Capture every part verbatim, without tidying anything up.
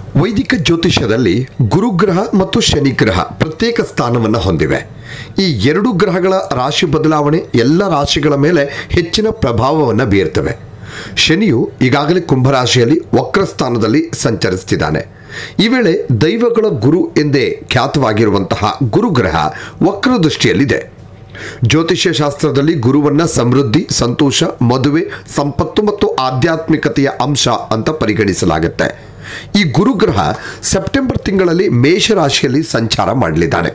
ವೈದಿಕ ಜ್ಯೋತಿಷ್ಯದಲ್ಲಿ ಗುರುಗ್ರಹ ಮತ್ತು ಶನಿಗ್ರಹ ಪ್ರತ್ಯೇಕ ಸ್ಥಾನವನ್ನು ಹೊಂದಿವೆ. ಈ ಎರಡು ಗ್ರಹಗಳ ರಾಶಿ ಬದಲಾವಣೆ ಎಲ್ಲ ರಾಶಿಗಳ ಮೇಲೆ ಹೆಚ್ಚಿನ ಪ್ರಭಾವವನ್ನು ಬೀರ್ತವೆ. ಶನಿಯು ಈಗಾಗಲೇ ಕುಂಭರಾಶಿಯಲ್ಲಿ ವಕ್ರ ಸ್ಥಾನದಲ್ಲಿ ಸಂಚರಿಸುತ್ತಿದ್ದಾನೆ. ಈ ವೇಳೆ ದೈವಗಳ ಗುರು ಎಂದೇ ಖ್ಯಾತವಾಗಿರುವಂತಹ ಗುರುಗ್ರಹ ವಕ್ರ ದೃಷ್ಟಿಯಲ್ಲಿದೆ. ಜ್ಯೋತಿಷ್ಯ ಶಾಸ್ತ್ರದಲ್ಲಿ ಗುರುವನ್ನ ಸಮೃದ್ಧಿ, ಸಂತೋಷ, ಮದುವೆ, ಸಂಪತ್ತು ಮತ್ತು ಆಧ್ಯಾತ್ಮಿಕತೆಯ ಅಂಶ ಅಂತ ಪರಿಗಣಿಸಲಾಗುತ್ತೆ. ಈ ಗುರುಗ್ರಹ ಸೆಪ್ಟೆಂಬರ್ ತಿಂಗಳಲ್ಲಿ ಮೇಷರಾಶಿಯಲ್ಲಿ ಸಂಚಾರ ಮಾಡಲಿದ್ದಾನೆ.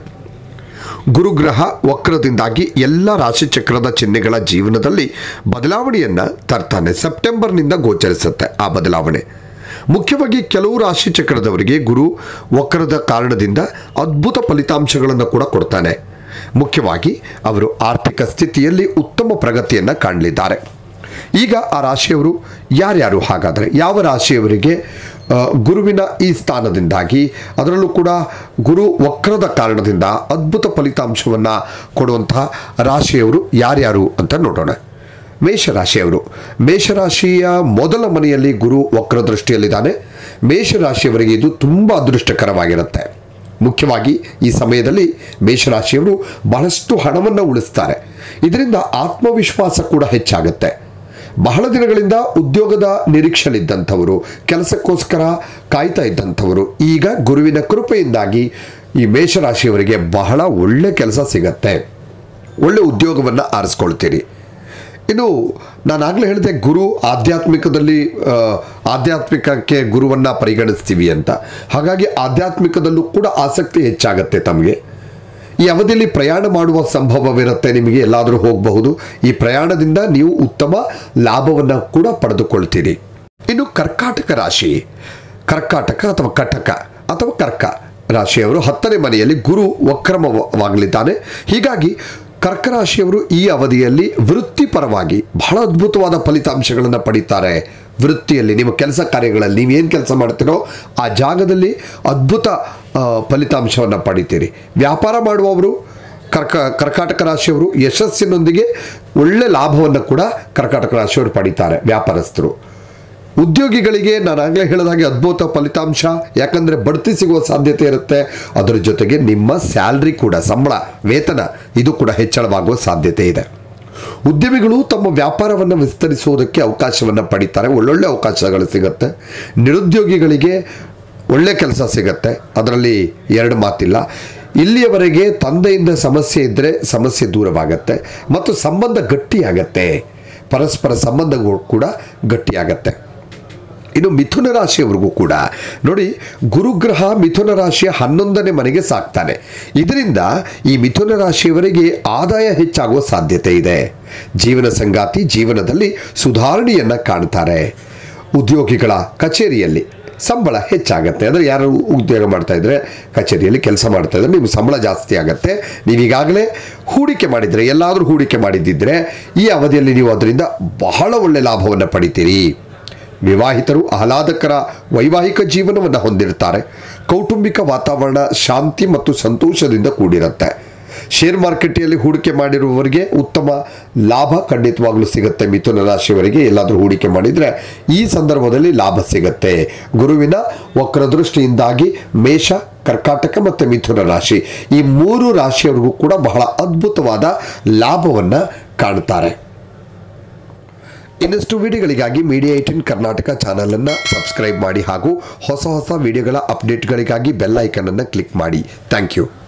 ಗುರುಗ್ರಹ ವಕ್ರದಿಂದಾಗಿ ಎಲ್ಲ ರಾಶಿಚಕ್ರದ ಚಿಹ್ನೆಗಳ ಜೀವನದಲ್ಲಿ ಬದಲಾವಣೆಯನ್ನು ತರ್ತಾನೆ. ಸೆಪ್ಟೆಂಬರ್ನಿಂದ ಗೋಚರಿಸುತ್ತೆ ಆ ಬದಲಾವಣೆ. ಮುಖ್ಯವಾಗಿ ಕೆಲವು ರಾಶಿಚಕ್ರದವರಿಗೆ ಗುರು ವಕ್ರದ ಕಾರಣದಿಂದ ಅದ್ಭುತ ಫಲಿತಾಂಶಗಳನ್ನು ಕೂಡ ಕೊಡ್ತಾನೆ. ಮುಖ್ಯವಾಗಿ ಅವರು ಆರ್ಥಿಕ ಸ್ಥಿತಿಯಲ್ಲಿ ಉತ್ತಮ ಪ್ರಗತಿಯನ್ನು ಕಾಣಲಿದ್ದಾರೆ. ಈಗ ಆ ರಾಶಿಯವರು ಯಾರ್ಯಾರು, ಹಾಗಾದರೆ ಯಾವ ರಾಶಿಯವರಿಗೆ ಗುರುವಿನ ಈ ಸ್ಥಾನದಿಂದಾಗಿ, ಅದರಲ್ಲೂ ಕೂಡ ಗುರು ವಕ್ರದ ಕಾರಣದಿಂದ ಅದ್ಭುತ ಫಲಿತಾಂಶವನ್ನು ಕೊಡುವಂತಹ ರಾಶಿಯವರು ಯಾರ್ಯಾರು ಅಂತ ನೋಡೋಣ. ಮೇಷರಾಶಿಯವರು. ಮೇಷರಾಶಿಯ ಮೊದಲ ಮನೆಯಲ್ಲಿ ಗುರು ವಕ್ರ ದೃಷ್ಟಿಯಲ್ಲಿದ್ದಾನೆ. ಮೇಷರಾಶಿಯವರಿಗೆ ಇದು ತುಂಬ ಅದೃಷ್ಟಕರವಾಗಿರುತ್ತೆ. ಮುಖ್ಯವಾಗಿ ಈ ಸಮಯದಲ್ಲಿ ಮೇಷರಾಶಿಯವರು ಬಹಳಷ್ಟು ಹಣವನ್ನು ಉಳಿಸ್ತಾರೆ. ಇದರಿಂದ ಆತ್ಮವಿಶ್ವಾಸ ಕೂಡ ಹೆಚ್ಚಾಗುತ್ತೆ. ಬಹಳ ದಿನಗಳಿಂದ ಉದ್ಯೋಗದ ನಿರೀಕ್ಷೆಯಲ್ಲಿದ್ದಂಥವರು, ಕೆಲಸಕ್ಕೋಸ್ಕರ ಕಾಯ್ತಾ ಇದ್ದಂಥವರು ಈಗ ಗುರುವಿನ ಕೃಪೆಯಿಂದಾಗಿ ಈ ಮೇಷರಾಶಿಯವರಿಗೆ ಬಹಳ ಒಳ್ಳೆ ಕೆಲಸ ಸಿಗತ್ತೆ, ಒಳ್ಳೆ ಉದ್ಯೋಗವನ್ನು ಆರಿಸ್ಕೊಳ್ತೀರಿ. ಇನ್ನು ನಾನಾಗಲೇ ಹೇಳಿದೆ, ಗುರು ಆಧ್ಯಾತ್ಮಿಕದಲ್ಲಿ ಆಧ್ಯಾತ್ಮಿಕಕ್ಕೆ ಗುರುವನ್ನು ಪರಿಗಣಿಸ್ತೀವಿ ಅಂತ. ಹಾಗಾಗಿ ಆಧ್ಯಾತ್ಮಿಕದಲ್ಲೂ ಕೂಡ ಆಸಕ್ತಿ ಹೆಚ್ಚಾಗತ್ತೆ ತಮಗೆ. ಈ ಅವಧಿಯಲ್ಲಿ ಪ್ರಯಾಣ ಮಾಡುವ ಸಂಭವವಿರುತ್ತೆ. ನಿಮಗೆ ಎಲ್ಲಾದರೂ ಹೋಗಬಹುದು. ಈ ಪ್ರಯಾಣದಿಂದ ನೀವು ಉತ್ತಮ ಲಾಭವನ್ನು ಕೂಡ ಪಡೆದುಕೊಳ್ತೀರಿ. ಇನ್ನು ಕರ್ಕಾಟಕ ರಾಶಿ. ಕರ್ಕಾಟಕ ಅಥವಾ ಕಟಕ ಅಥವಾ ಕರ್ಕ ರಾಶಿಯವರು ಹತ್ತನೇ ಮನೆಯಲ್ಲಿ ಗುರು ವಕ್ರಮವಾಗಲಿದ್ದಾನೆ. ಹೀಗಾಗಿ ಕರ್ಕ ರಾಶಿಯವರು ಈ ಅವಧಿಯಲ್ಲಿ ವೃತ್ತಿಪರವಾಗಿ ಬಹಳ ಅದ್ಭುತವಾದ ಫಲಿತಾಂಶಗಳನ್ನು ಪಡೀತಾರೆ. ವೃತ್ತಿಯಲ್ಲಿ ನಿಮ್ಮ ಕೆಲಸ ಕಾರ್ಯಗಳಲ್ಲಿ ನೀವೇನು ಕೆಲಸ ಮಾಡ್ತೀರೋ ಆ ಜಾಗದಲ್ಲಿ ಅದ್ಭುತ ಫಲಿತಾಂಶವನ್ನು ಪಡಿತೀರಿ. ವ್ಯಾಪಾರ ಮಾಡುವವರು ಕರ್ಕ ಕರ್ಕಾಟಕ ರಾಶಿಯವರು ಯಶಸ್ಸಿನೊಂದಿಗೆ ಒಳ್ಳೆ ಲಾಭವನ್ನು ಕೂಡ ಕರ್ಕಾಟಕ ರಾಶಿಯವರು ಪಡೀತಾರೆ. ವ್ಯಾಪಾರಸ್ಥರು, ಉದ್ಯೋಗಿಗಳಿಗೆ ನಾನಾಗಲೇ ಹೇಳಿದ ಹಾಗೆ ಅದ್ಭುತ ಫಲಿತಾಂಶ, ಯಾಕಂದರೆ ಬಡ್ತಿ ಸಿಗುವ ಸಾಧ್ಯತೆ ಇರುತ್ತೆ. ಅದರ ಜೊತೆಗೆ ನಿಮ್ಮ ಸ್ಯಾಲ್ರಿ ಕೂಡ, ಸಂಬಳ, ವೇತನ ಇದು ಕೂಡ ಹೆಚ್ಚಳವಾಗುವ ಸಾಧ್ಯತೆ ಇದೆ. ಉದ್ಯಮಿಗಳು ತಮ್ಮ ವ್ಯಾಪಾರವನ್ನು ವಿಸ್ತರಿಸುವುದಕ್ಕೆ ಅವಕಾಶವನ್ನು ಪಡೀತಾರೆ. ಒಳ್ಳೊಳ್ಳೆ ಅವಕಾಶಗಳು ಸಿಗುತ್ತೆ. ನಿರುದ್ಯೋಗಿಗಳಿಗೆ ಒಳ್ಳೆ ಕೆಲಸ ಸಿಗುತ್ತೆ, ಅದರಲ್ಲಿ ಎರಡು ಮಾತಿಲ್ಲ. ಇಲ್ಲಿಯವರೆಗೆ ತಂದೆಯಿಂದ ಸಮಸ್ಯೆ ಇದ್ದರೆ ಸಮಸ್ಯೆ ದೂರವಾಗತ್ತೆ ಮತ್ತು ಸಂಬಂಧ ಗಟ್ಟಿಯಾಗತ್ತೆ. ಪರಸ್ಪರ ಸಂಬಂಧಗಳು ಕೂಡ ಗಟ್ಟಿಯಾಗತ್ತೆ. ಇನ್ನು ಮಿಥುನ ರಾಶಿಯವರಿಗೂ ಕೂಡ ನೋಡಿ, ಗುರುಗ್ರಹ ಮಿಥುನ ರಾಶಿಯ ಹನ್ನೊಂದನೇ ಮನೆಗೆ ಸಾಕ್ತಾನೆ. ಇದರಿಂದ ಈ ಮಿಥುನ ರಾಶಿಯವರಿಗೆ ಆದಾಯ ಹೆಚ್ಚಾಗುವ ಸಾಧ್ಯತೆ ಇದೆ. ಜೀವನ ಸಂಗಾತಿ ಜೀವನದಲ್ಲಿ ಸುಧಾರಣೆಯನ್ನು ಕಾಣ್ತಾರೆ. ಉದ್ಯೋಗಿಗಳ ಕಚೇರಿಯಲ್ಲಿ ಸಂಬಳ ಹೆಚ್ಚಾಗತ್ತೆ. ಅಂದರೆ ಯಾರು ಉದ್ಯೋಗ ಮಾಡ್ತಾ ಇದ್ರೆ, ಕಚೇರಿಯಲ್ಲಿ ಕೆಲಸ ಮಾಡ್ತಾ ಇದ್ರೆ ನಿಮ್ಗೆ ಸಂಬಳ ಜಾಸ್ತಿ ಆಗುತ್ತೆ. ನೀವೀಗಾಗಲೇ ಹೂಡಿಕೆ ಮಾಡಿದರೆ, ಎಲ್ಲಾದರೂ ಹೂಡಿಕೆ ಮಾಡಿದ್ದಿದ್ರೆ ಈ ಅವಧಿಯಲ್ಲಿ ನೀವು ಅದರಿಂದ ಬಹಳ ಒಳ್ಳೆ ಲಾಭವನ್ನು ಪಡಿತೀರಿ. ವಿವಾಹಿತರು ಆಹ್ಲಾದಕರ ವೈವಾಹಿಕ ಜೀವನವನ್ನು ಹೊಂದಿರ್ತಾರೆ. ಕೌಟುಂಬಿಕ ವಾತಾವರಣ ಶಾಂತಿ ಮತ್ತು ಸಂತೋಷದಿಂದ ಕೂಡಿರುತ್ತೆ. ಶೇರ್ ಮಾರ್ಕೆಟಲ್ಲಿ ಹೂಡಿಕೆ ಮಾಡಿರುವವರಿಗೆ ಉತ್ತಮ ಲಾಭ ಖಂಡಿತವಾಗಲೂ ಸಿಗುತ್ತೆ. ಮಿಥುನ ರಾಶಿಯವರಿಗೆ ಎಲ್ಲಾದರೂ ಹೂಡಿಕೆ ಮಾಡಿದರೆ ಈ ಸಂದರ್ಭದಲ್ಲಿ ಲಾಭ ಸಿಗುತ್ತೆ. ಗುರುವಿನ ವಕ್ರದೃಷ್ಟಿಯಿಂದಾಗಿ ಮೇಷ, ಕರ್ಕಾಟಕ ಮತ್ತು ಮಿಥುನ ರಾಶಿ ಈ ಮೂರು ರಾಶಿಯವರಿಗೂ ಕೂಡ ಬಹಳ ಅದ್ಭುತವಾದ ಲಾಭವನ್ನು ಕಾಣ್ತಾರೆ. ಇನ್ನಷ್ಟು ವಿಡಿಯೋಗಳಿಗಾಗಿ ಮೀಡಿಯಾ ಏಟೀನ್ ಕರ್ನಾಟಕ ಚಾನಲನ್ನು ಸಬ್ಸ್ಕ್ರೈಬ್ ಮಾಡಿ ಹಾಗೂ ಹೊಸ ಹೊಸ ವಿಡಿಯೋಗಳ ಅಪ್ಡೇಟ್ಗಳಿಗಾಗಿ ಬೆಲ್ ಐಕನನ್ನು ಕ್ಲಿಕ್ ಮಾಡಿ. Thank you.